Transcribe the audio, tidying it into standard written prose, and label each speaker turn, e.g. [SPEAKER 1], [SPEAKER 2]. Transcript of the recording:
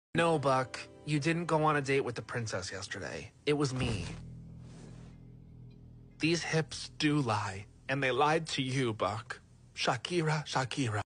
[SPEAKER 1] No, Buck. You didn't go on a date with the princess yesterday. It was me. These hips do lie, and they lied to you, Buck. Shakira, Shakira.